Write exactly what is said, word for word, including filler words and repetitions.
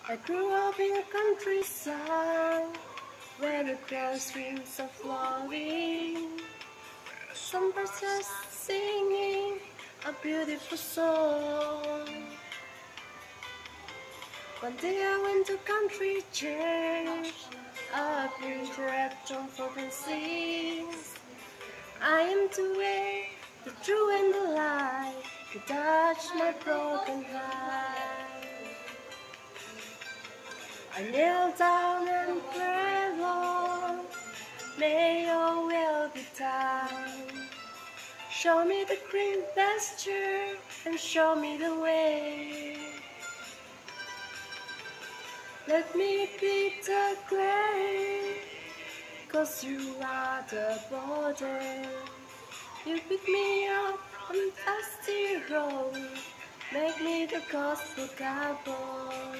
I grew up in a countryside where the grass streams are flowing. Some birds are singing a beautiful song. One day I went to country church, a preacher had John Fourteen sings. I am the way, the truth and the light, to touch my broken heart. I kneel down and pray, Lord, may your will be done. Show me the green pasture and show me the way. Let me be the clay, 'cause you are the border. You pick me up on the dusty road, make me the gospel cowboy.